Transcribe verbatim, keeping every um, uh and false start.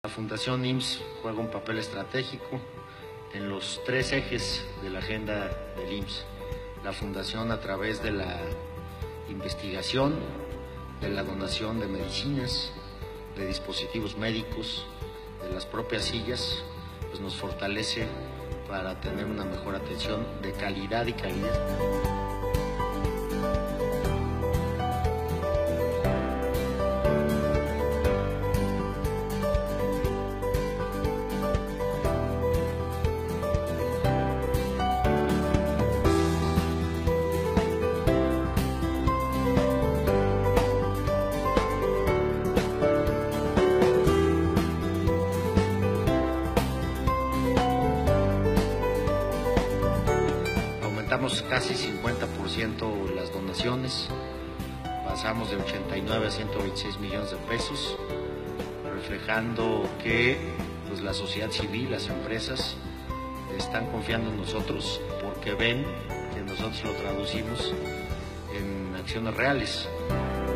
La Fundación I M S S juega un papel estratégico en los tres ejes de la agenda del I M S S. La Fundación, a través de la investigación, de la donación de medicinas, de dispositivos médicos, de las propias sillas, pues nos fortalece para tener una mejor atención de calidad y calidad. Aumentamos casi cincuenta por ciento las donaciones, pasamos de ochenta y nueve a ciento veintiséis millones de pesos, reflejando que pues, la sociedad civil, las empresas, están confiando en nosotros porque ven que nosotros lo traducimos en acciones reales.